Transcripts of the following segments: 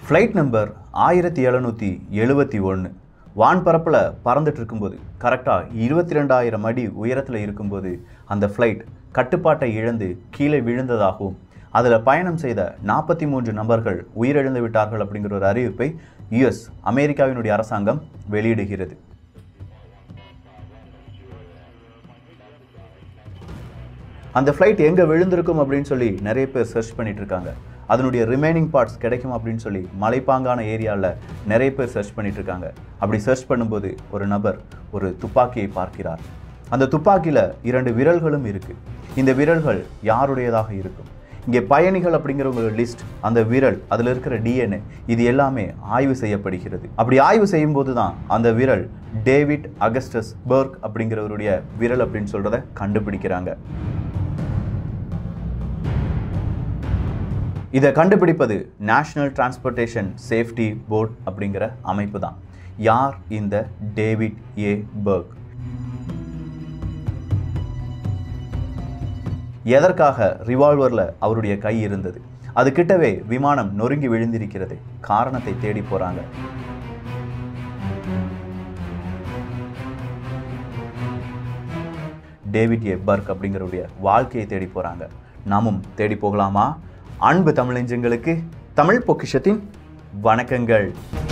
Flight number 1771 வான்பரப்பில் பறந்துட்டு இருக்கும்போது கரெக்டாக 22,000 அடி உயரத்தில் இருக்கும்போது அந்த ஃப்ளைட் கட்டுப்பாட்டை இழந்து கீழே விழுந்ததாகவும் அதில் பயணம் செய்த 43 நபர்கள் உயிரிழந்து விட்டார்கள் அப்படிங்கிற ஒரு அறிவிப்பை அமெரிக்காவினுடைய அரசாங்கம் வெளியிடுகிறது. அந்த ஃப்ளைட் எங்கே விழுந்திருக்கும் அப்படின்னு சொல்லி நிறைய பேர் சர்ச் பண்ணிட்டு இருக்காங்க. அதனுடைய ரிமைனிங் பார்ட்ஸ் கிடைக்கும் அப்படின்னு சொல்லி மலைப்பாங்கான ஏரியாவில் நிறைய பேர் சர்ச் பண்ணிட்டு இருக்காங்க. அப்படி சர்ச் பண்ணும்போது ஒரு நபர் ஒரு துப்பாக்கியை பார்க்கிறார். அந்த துப்பாக்கியில் 2 விரல்களும் இருக்குது. இந்த விரல்கள் யாருடையதாக இருக்கும்? இங்கே பயணிகள் அப்படிங்கிற ஒரு லிஸ்ட், அந்த விரல், அதில் இருக்கிற DNA இது எல்லாமே ஆய்வு செய்யப்படுகிறது. அப்படி ஆய்வு செய்யும்போது தான் அந்த விரல் டேவிட் அகஸ்டஸ் பர்க் அப்படிங்கிறவருடைய விரல் அப்படின்னு சொல்கிறத கண்டுபிடிக்கிறாங்க. இதை கண்டுபிடிப்பது நேஷனல் டிரான்ஸ்போர்ட்டேஷன் சேஃப்டி போர்ட் அப்படிங்கிற அமைப்பு தான். யார் இந்த டேவிட் பர்க்? எதற்காக ரிவால்வரில் அவருடைய கை இருந்தது? அது கிட்டவே விமானம் நொறுங்கி விழுந்திருக்கிறது. காரணத்தை தேடி போறாங்க. டேவிட் பர்க் அப்படிங்கிறவருடைய வாழ்க்கையை தேடி போறாங்க. நாமும் தேடி போகலாமா? அன்பு தமிழ் நெஞ்சங்களுக்கு தமிழ் பொக்கிஷத்தின் வணக்கங்கள்.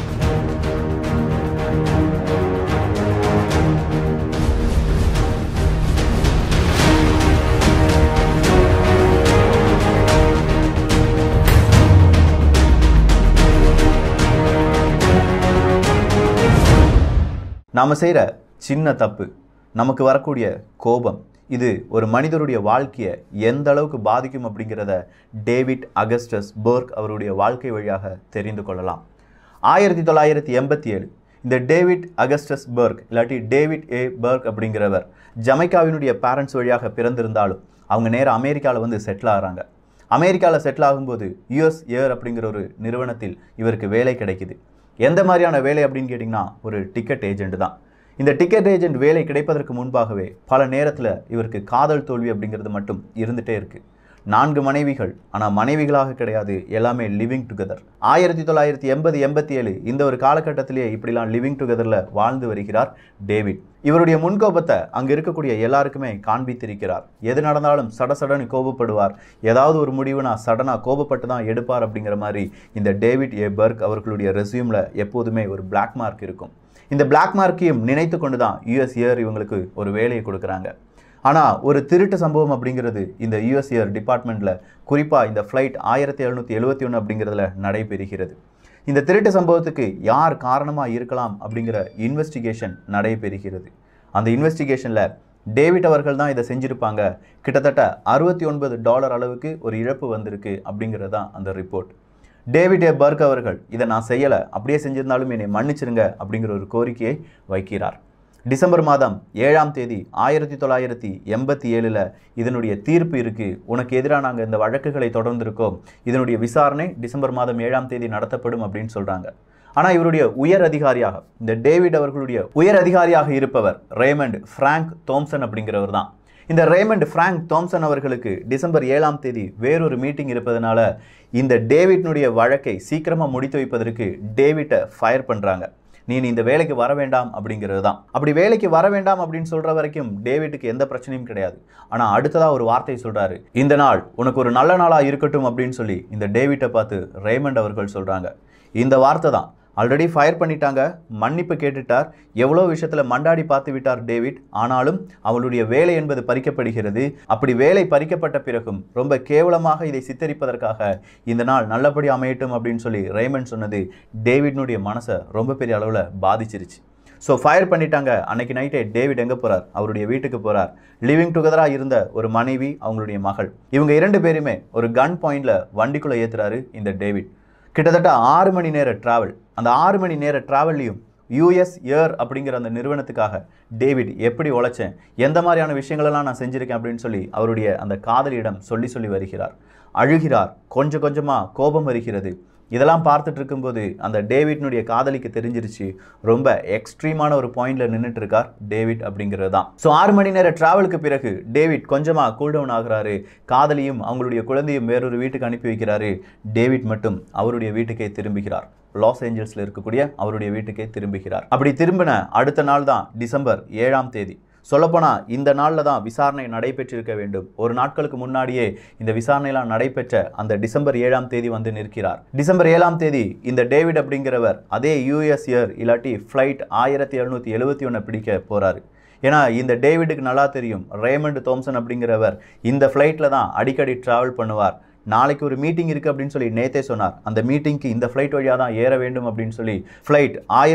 நாம செய்கிற சின்ன தப்பு, நமக்கு வரக்கூடிய கோபம், இது ஒரு மனிதருடைய வாழ்க்கையை எந்த அளவுக்கு பாதிக்கும் அப்படிங்கிறத டேவிட் அகஸ்டஸ் பர்க் அவருடைய வாழ்க்கை வழியாக தெரிந்து கொள்ளலாம். 1987 இந்த டேவிட் அகஸ்டஸ் பர்க் இல்லாட்டி டேவிட் பர்க் அப்படிங்கிறவர் ஜமைக்காவினுடைய பேரண்ட்ஸ் வழியாக பிறந்திருந்தாலும் அவங்க நேராக அமெரிக்காவில் வந்து செட்டில் ஆகிறாங்க. அமெரிக்காவில் செட்டில் ஆகும்போது யுஎஸ் ஏர் அப்படிங்கிற ஒரு நிறுவனத்தில் இவருக்கு வேலை கிடைக்குது. எந்த மாதிரியான வேலை அப்படின்னு கேட்டிங்கன்னா ஒரு டிக்கெட் ஏஜென்ட் தான். இந்த டிக்கெட் ஏஜென்ட் வேலை கிடைப்பதற்கு முன்பாகவே பல நேரத்தில் இவருக்கு காதல் தோல்வி அப்படிங்கிறது மட்டும் இருந்துகிட்டே இருக்குது. 4 மனைவிகள், ஆனால் மனைவிகளாக கிடையாது, எல்லாமே லிவிங் டுகெதர். 1987 இந்த ஒரு காலகட்டத்திலேயே இப்படிலாம் லிவிங் டுகெதரில் வாழ்ந்து வருகிறார் டேவிட். இவருடைய முன்கோபத்தை அங்கே இருக்கக்கூடிய எல்லாருக்குமே காண்பித்திருக்கிறார். எது நடந்தாலும் சடசடன்னு கோபப்படுவார். ஏதாவது ஒரு முடிவுனா சடனாக கோபப்பட்டு தான் எடுப்பார் அப்படிங்கிற மாதிரி இந்த டேவிட் பர்க் அவர்களுடைய ரெஸ்யூமில் எப்போதுமே ஒரு பிளாக் மார்க் இருக்கும். இந்த பிளாக் மார்க்கையும் நினைத்து கொண்டு தான் யுஎஸ் ஏர் இவங்களுக்கு ஒரு வேலையை கொடுக்குறாங்க. ஆனால் ஒரு திருட்டு சம்பவம் அப்படிங்கிறது இந்த யுஎஸ் ஏர் டிபார்ட்மெண்ட்டில், குறிப்பாக இந்த ஃப்ளைட் 1771 அப்படிங்கிறதுல நடைபெறுகிறது. இந்த திருட்டு சம்பவத்துக்கு யார் காரணமாக இருக்கலாம் அப்படிங்கிற இன்வெஸ்டிகேஷன் நடைபெறுகிறது. அந்த இன்வெஸ்டிகேஷனில் டேவிட் அவர்கள் தான் இதை செஞ்சுருப்பாங்க. கிட்டத்தட்ட $69 அளவுக்கு ஒரு இழப்பு வந்திருக்கு அப்படிங்கிறது தான் அந்த ரிப்போர்ட். டேவிட் பர்க் அவர்கள் இதை நான் செய்யலை, அப்படியே செஞ்சிருந்தாலும் என்னை மன்னிச்சிருங்க அப்படிங்கிற ஒரு கோரிக்கையை வைக்கிறார். டிசம்பர் மாதம் 7ஆம் தேதி 1987 இதனுடைய தீர்ப்பு இருக்குது. உனக்கு எதிராக நாங்கள் இந்த வழக்குகளை தொடர்ந்திருக்கோம். இதனுடைய விசாரணை டிசம்பர் மாதம் 7ஆம் தேதி நடத்தப்படும் அப்படின்னு சொல்கிறாங்க. ஆனால் இவருடைய உயர் அதிகாரியாக, இந்த டேவிட் அவர்களுடைய உயர் அதிகாரியாக இருப்பவர் ரேமண்ட் ஃப்ராங்க் தோம்சன் அப்படிங்கிறவர் தான். இந்த ரேமண்ட் ஃப்ராங்க் தோம்சன் அவர்களுக்கு டிசம்பர் 7ஆம் தேதி வேறொரு மீட்டிங் இருப்பதனால இந்த டேவிட்னுடைய வழக்கை சீக்கிரமாக முடித்து வைப்பதற்கு டேவிட்டை ஃபயர் பண்ணுறாங்க. நீ இந்த வேலைக்கு வர வேண்டாம் அப்படிங்கிறது தான். அப்படி வேலைக்கு வர வேண்டாம் அப்படின்னு சொல்கிற வரைக்கும் டேவிட்டுக்கு எந்த பிரச்சனையும் கிடையாது. ஆனால் அடுத்ததாக ஒரு வார்த்தை சொல்கிறாரு, இந்த நாள் உனக்கு ஒரு நல்ல நாளாக இருக்கட்டும் அப்படின்னு சொல்லி இந்த டேவிட்டை பார்த்து ரேமண்ட் அவர்கள் சொல்கிறாங்க. இந்த வார்த்தை தான். ஆல்ரெடி ஃபயர் பண்ணிட்டாங்க, மன்னிப்பு கேட்டுட்டார், எவ்வளோ விஷயத்தில் மண்டாடி பார்த்து விட்டார் டேவிட். ஆனாலும் அவளுடைய வேலை என்பது பறிக்கப்படுகிறது. அப்படி வேலை பறிக்கப்பட்ட பிறகும் ரொம்ப கேவலமாக இதை சித்தரிப்பதற்காக இந்த நாள் நல்லபடி அமையட்டும் அப்படின்னு சொல்லி ரேமண்ட் சொன்னது டேவிட்னுடைய மனசை ரொம்ப பெரிய அளவில் பாதிச்சிருச்சு. ஸோ ஃபயர் பண்ணிட்டாங்க. அன்னைக்கு நைட்டே டேவிட் எங்கே போகிறார்? அவருடைய வீட்டுக்கு போகிறார். லிவிங் டுகெதராக இருந்த ஒரு மனைவி, அவங்களுடைய மகள், இவங்க 2 பேருமே ஒரு கன் பாயிண்டில் வண்டிக்குள்ளே ஏற்றுறாரு இந்த டேவிட். கிட்டத்தட்ட 6 மணி நேர ட்ராவல். அந்த 6 மணி நேர ட்ராவல்லையும் யுஎஸ் ஏர் அப்படிங்கிற அந்த நிறுவனத்துக்காக டேவிட் எப்படி உழைச்சேன், எந்த மாதிரியான விஷயங்களெல்லாம் நான் செஞ்சுருக்கேன் அப்படின்னு சொல்லி அவருடைய அந்த காதலியிடம் சொல்லி வருகிறார். அழுகிறார். கொஞ்சம் கொஞ்சமாக கோபம் வருகிறது. இதெல்லாம் பார்த்துட்டு இருக்கும்போது அந்த டேவிட்னுடைய காதலிக்கு தெரிஞ்சிருச்சு, ரொம்ப எக்ஸ்ட்ரீமான ஒரு பாயிண்ட்ல நின்றுட்டு இருக்கார் டேவிட் அப்படிங்கிறது தான். ஸோ 6 மணி நேர டிராவலுக்கு பிறகு டேவிட் கொஞ்சமா கூல்டவுன் ஆகுறாரு. காதலியும் அவங்களுடைய குழந்தையும் வேறொரு வீட்டுக்கு அனுப்பி வைக்கிறாரு. டேவிட் மட்டும் அவருடைய வீட்டுக்கே திரும்புகிறார். லாஸ் ஏஞ்சல்ஸ்ல இருக்கக்கூடிய அவருடைய வீட்டுக்கே திரும்புகிறார். அப்படி திரும்பின அடுத்த நாள் தான் டிசம்பர் 7ஆம் தேதி. சொல்லப்போனா இந்த நாளில் தான் விசாரணை நடைபெற்றிருக்க வேண்டும். ஒரு நாட்களுக்கு முன்னாடியே இந்த விசாரணையெல்லாம் நடைபெற்ற அந்த டிசம்பர் 7ஆம் தேதி வந்து நிற்கிறார். டிசம்பர் 7ஆம் தேதி இந்த டேவிட் அப்படிங்கிறவர் அதே யூஎஸ் ஏர் இல்லாட்டி ஃப்ளைட் 1771 பிடிக்க போறாரு. ஏன்னா இந்த டேவிடுக்கு நல்லா தெரியும், ரேமண்ட் தாம்சன் அப்படிங்கிறவர் இந்த ஃப்ளைட்டில் தான் அடிக்கடி ட்ராவல் பண்ணுவார். நாளைக்கு ஒரு மீட்டிங் இருக்குது அப்படின்னு சொல்லி நேத்தே சொன்னார். அந்த மீட்டிங்க்கு இந்த ஃப்ளைட் வழியாக தான் ஏற வேண்டும் அப்படின்னு சொல்லி ஃப்ளைட்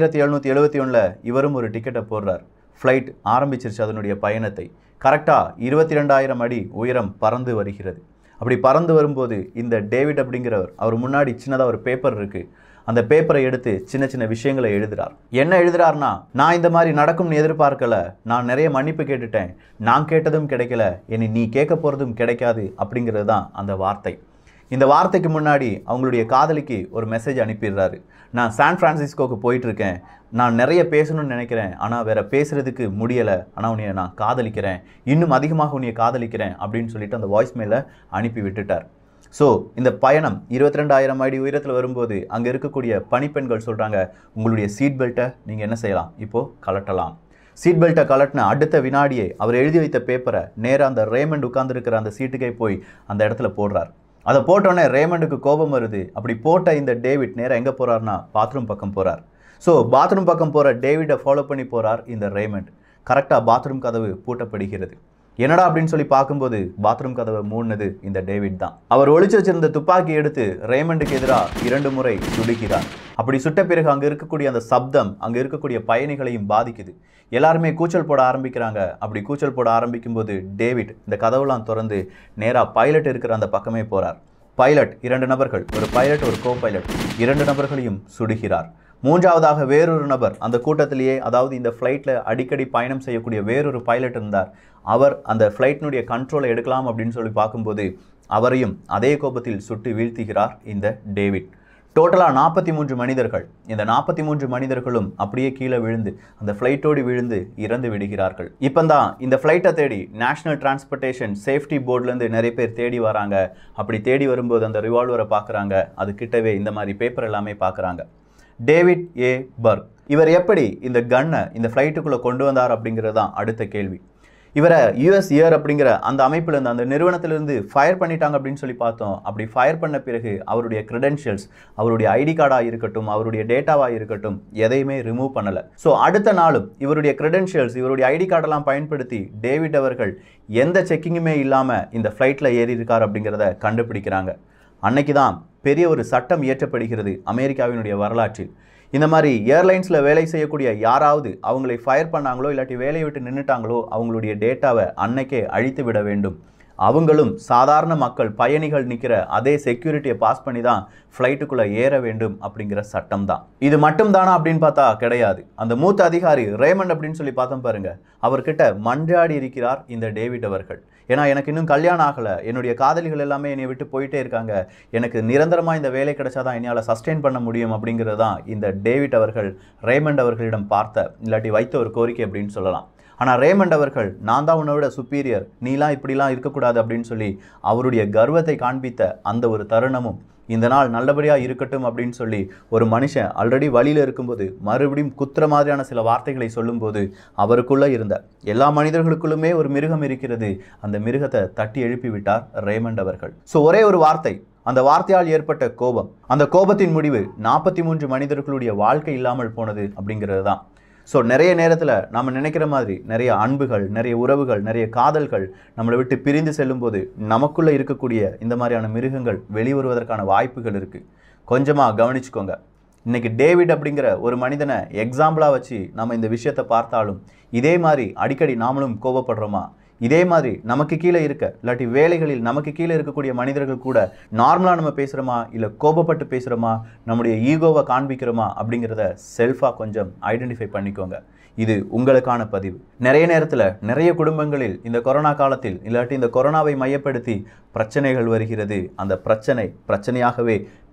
1771 இவரும் ஒரு டிக்கெட்டை போடுறார். ஃப்ளைட் ஆரம்பிச்சிருச்சு அதனுடைய பயணத்தை. கரெக்டாக 22,000 அடி உயரம் பறந்து வருகிறது. அப்படி பறந்து வரும்போது இந்த டேவிட் அப்படிங்கிறவர் அவர் முன்னாடி சின்னதாக ஒரு பேப்பர் இருக்குது. அந்த பேப்பரை எடுத்து சின்ன சின்ன விஷயங்களை எழுதுறார். என்ன எழுதுறாருனா, நான் இந்த மாதிரி நடக்கும்னு எதிர்பார்க்கல, நான் நிறைய மன்னிப்பு கேட்டுட்டேன், நான் கேட்டதும் கிடைக்கல, இனி நீ கேட்க போகிறதும் கிடைக்காது அப்படிங்கிறது தான் அந்த வார்த்தை. இந்த வார்த்தைக்கு முன்னாடி அவங்களுடைய காதலிக்கு ஒரு மெசேஜ் அனுப்பிடுறாரு. நான் சான் பிரான்சிஸ்கோக்கு போயிட்டுருக்கேன், நான் நிறைய பேசணும்னு நினைக்கிறேன், ஆனால் வேற பேசுறதுக்கு முடியலை, ஆனால் உன்னைய நான் காதலிக்கிறேன், இன்னும் அதிகமாக உன்னைய காதலிக்கிறேன் அப்படின்னு சொல்லிட்டு அந்த வாய்ஸ் மெயிலை அனுப்பி விட்டுட்டார். ஸோ இந்த பயணம் 22,000 அடி உயரத்தில் வரும்போது அங்கே இருக்கக்கூடிய பணிப்பெண்கள் சொல்கிறாங்க, உங்களுடைய சீட் பெல்ட்டை நீங்கள் என்ன செய்யலாம், இப்போது கலட்டலாம். சீட் பெல்ட்டை கலட்டின அடுத்த வினாடியே அவர் எழுதி வைத்த பேப்பரை நேராக அந்த ரேமண்ட் உட்கார்ந்துருக்கிற அந்த சீட்டுக்கே போய் அந்த இடத்துல போடுறார். அதை போட்டோன்னே ரேமண்டுக்கு கோபம் வருது. அப்படி போட்ட இந்த டேவிட் நேராக எங்கே போகிறார்னா பாத்ரூம் பக்கம் போகிறார். ஸோ பாத்ரூம் பக்கம் போகிற டேவிட்டை ஃபாலோ பண்ணி போகிறார் இந்த ரேமண்ட். கரெக்டாக பாத்ரூம் கதவு பூட்டப்படுகிறது. என்னடா அப்படின்னு சொல்லி பார்க்கும்போது பாத்ரூம் கதவை மூடினது இந்த டேவிட் தான். அவர் ஒளிச்சு வச்சிருந்த துப்பாக்கி எடுத்து ரேமண்டுக்கு எதிராக 2 முறை சுடுகிறார். அப்படி சுட்ட பிறகு அங்கே இருக்கக்கூடிய அந்த சப்தம் அங்கே இருக்கக்கூடிய பயணிகளையும் பாதிக்குது. எல்லாருமே கூச்சல் போட ஆரம்பிக்கிறாங்க. அப்படி கூச்சல் போட ஆரம்பிக்கும் போது டேவிட் இந்த கதவுலாம் திறந்து நேராக பைலட் இருக்கிற அந்த பக்கமே போகிறார். பைலட் 2 நபர்கள், ஒரு பைலட் ஒரு கோ பைலட், 2 நபர்களையும் சுடுகிறார். மூன்றாவதாக வேறொரு நபர் அந்த கூட்டத்திலேயே, அதாவது இந்த ஃப்ளைட்டில் அடிக்கடி பயணம் செய்யக்கூடிய வேறொரு பைலட் இருந்தார். அவர் அந்த ஃப்ளைட்டினுடைய கண்ட்ரோலை எடுக்கலாம் அப்படின்னு சொல்லி பார்க்கும்போது அவரையும் அதே கோபத்தில் சுட்டு வீழ்த்துகிறார் இந்த டேவிட். டோட்டலாக 43 மனிதர்கள். இந்த 43 மனிதர்களும் அப்படியே கீழே விழுந்து அந்த ஃப்ளைட்டோடு விழுந்து இறந்து விடுகிறார்கள். இப்போ தான் இந்த ஃப்ளைட்டை தேடி நேஷனல் டிரான்ஸ்போர்ட்டேஷன் சேஃப்டி போர்ட்லேருந்து நிறைய பேர் தேடி வராங்க. அப்படி தேடி வரும்போது அந்த ரிவால்வரை பார்க்குறாங்க. அது கிட்டவே இந்த மாதிரி பேப்பர் எல்லாமே பார்க்குறாங்க. டேவிட் ஏ பர்க் இவர் எப்படி இந்த கன்னை இந்த ஃப்ளைட்டுக்குள்ளே கொண்டு வந்தார் அப்படிங்கிறது தான் அடுத்த கேள்வி. இவரை யூஎஸ் ஏர் அப்படிங்கிற அந்த அமைப்பிலேருந்து அந்த நிறுவனத்திலிருந்து ஃபயர் பண்ணிட்டாங்க அப்படின்னு சொல்லி பார்த்தோம். அப்படி ஃபயர் பண்ண பிறகு அவருடைய கிரெடென்ஷியல்ஸ், அவருடைய ஐடி கார்டாக இருக்கட்டும், அவருடைய டேட்டாவாக இருக்கட்டும், எதையுமே ரிமூவ் பண்ணலை. ஸோ அடுத்த நாளும் இவருடைய கிரெடென்ஷியல்ஸ், இவருடைய ஐடி கார்டெல்லாம் பயன்படுத்தி டேவிட் அவர்கள் எந்த செக்கிங்குமே இல்லாமல் இந்த ஃப்ளைட்டில் ஏறி இருக்கார் அப்படிங்கிறத கண்டுபிடிக்கிறாங்க. அன்னைக்கு தான் பெரிய ஒரு சட்டம் இயற்றப்படுகிறது அமெரிக்காவினுடைய வரலாற்றில். இந்த மாதிரி ஏர்லைன்ஸில் வேலை செய்யக்கூடிய யாராவது அவங்களை ஃபயர் பண்ணாங்களோ இல்லாட்டி வேலையை விட்டு நின்றுட்டாங்களோ அவங்களுடைய டேட்டாவை அன்னைக்கே அழித்து விட வேண்டும். அவங்களும் சாதாரண மக்கள் பயணிகள் நிற்கிற அதே செக்யூரிட்டியை பாஸ் பண்ணி தான் ஃப்ளைட்டுக்குள்ளே ஏற வேண்டும் அப்படிங்கிற சட்டம் தான். இது மட்டும் தானா அப்படின்னு பார்த்தா கிடையாது. அந்த மூத்த அதிகாரி ரேமண்ட் அப்படின்னு சொல்லி பார்த்தோம் பாருங்க, அவர்கிட்ட மன்றாடி இருக்கிறார் இந்த டேவிட் அவர்கள். ஏன்னா எனக்கு இன்னும் கல்யாணம் ஆகலை, என்னுடைய காதலிகள் எல்லாமே என்னை விட்டு போயிட்டே இருக்காங்க, எனக்கு நிரந்தரமாக இந்த வேலை கிடைச்சாதான் என்னால் சஸ்டெயின் பண்ண முடியும் அப்படிங்கிறது தான் இந்த டேவிட் அவர்கள் ரேமண்ட் அவர்களிடம் பார்த்த இல்லாட்டி வைத்த ஒரு கோரிக்கை அப்படின்னு சொல்லலாம். ஆனால் ரேமண்ட் அவர்கள், நான் தான் உன்னை விட சுப்பீரியர், நீலாம் இப்படிலாம் இருக்கக்கூடாது அப்படின்னு சொல்லி அவருடைய கர்வத்தை காண்பித்த அந்த ஒரு தருணமும் இந்த நாள் நல்லபடியாக இருக்கட்டும் அப்படின்னு சொல்லி ஒரு மனுஷன் ஆல்ரெடி வழியில் இருக்கும்போது மறுபடியும் குத்துற மாதிரியான சில வார்த்தைகளை சொல்லும்போது அவருக்குள்ளே இருந்த எல்லா மனிதர்களுக்குள்ளுமே ஒரு மிருகம் இருக்கிறது, அந்த மிருகத்தை தட்டி எழுப்பி விட்டார் ரேமண்ட் அவர்கள். ஸோ ஒரே ஒரு வார்த்தை, அந்த வார்த்தையால் ஏற்பட்ட கோபம், அந்த கோபத்தின் முடிவு 43 மனிதர்களுடைய வாழ்க்கை இல்லாமல் போனது அப்படிங்கிறது தான். ஸோ நிறைய நேரத்தில் நம்ம நினைக்கிற மாதிரி நிறைய அன்புகள், நிறைய உறவுகள், நிறைய காதல்கள் நம்மளை விட்டு பிரிந்து செல்லும்போது நமக்குள்ளே இருக்கக்கூடிய இந்த மாதிரியான மிருகங்கள் வெளிவருவதற்கான வாய்ப்புகள் இருக்குது. கொஞ்சமாக கவனிச்சுக்கோங்க. இன்றைக்கி டேவிட் அப்படிங்கிற ஒரு மனிதனை எக்ஸாம்பிளாக வச்சு நம்ம இந்த விஷயத்தை பார்த்தாலும் இதே மாதிரி அடிக்கடி நாமளும் கோபப்படுறோமா? இதே மாதிரி நமக்கு கீழே இருக்க இல்லாட்டி வேலைகளில் நமக்கு கீழே இருக்கக்கூடிய மனிதர்கள் கூட நார்மலாக நம்ம பேசுகிறோமா, இல்லை கோபப்பட்டு பேசுகிறோமா, நம்முடைய ஈகோவை காண்பிக்கிறோமா அப்படிங்கிறத செல்ஃபாக கொஞ்சம் ஐடென்டிஃபை பண்ணிக்கோங்க. இது உங்களுக்கான பதிவு. நிறைய நேரத்தில் நிறைய குடும்பங்களில் இந்த கொரோனா காலத்தில் இல்லாட்டி இந்த கொரோனாவை மையப்படுத்தி பிரச்சனைகள் வருகிறது. அந்த பிரச்சனையாகவே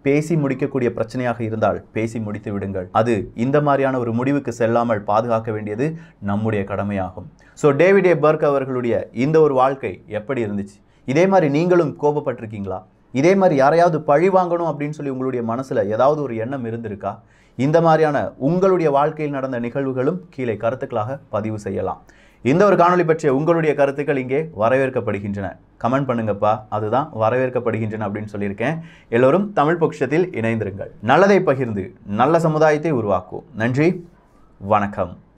பேசி முடிக்கக்கூடிய பிரச்சனையாக இருந்தால் பேசி முடித்து விடுங்கள். அது இந்த மாதிரியான ஒரு முடிவுக்கு செல்லாமல் பாதுகாக்க வேண்டியது நம்முடைய கடமையாகும். ஸோ டேவிட் ஏ பர்க் அவர்களுடைய இந்த ஒரு வாழ்க்கை எப்படி இருந்துச்சு? இதே மாதிரி நீங்களும் கோபப்பட்டிருக்கீங்களா? இதே மாதிரி யாரையாவது பழி வாங்கணும் அப்படின்னு சொல்லி உங்களுடைய மனசில் ஏதாவது ஒரு எண்ணம் இருந்திருக்கா? இந்த மாதிரியான உங்களுடைய வாழ்க்கையில் நடந்த நிகழ்வுகளும் கீழே கருத்துக்களாக பதிவு செய்யலாம். இந்த ஒரு காணொளி பற்றிய உங்களுடைய கருத்துக்கள் இங்கே வரவேற்கப்படுகின்றன. கமெண்ட் பண்ணுங்கப்பா, அதுதான் வரவேற்கப்படுகின்றன அப்படின்னு சொல்லியிருக்கேன். எல்லோரும் தமிழ் பொக்கிஷத்தில் இணைந்திருங்கள். நல்லதை பகிர்ந்து நல்ல சமுதாயத்தை உருவாக்குவோம். நன்றி, வணக்கம்.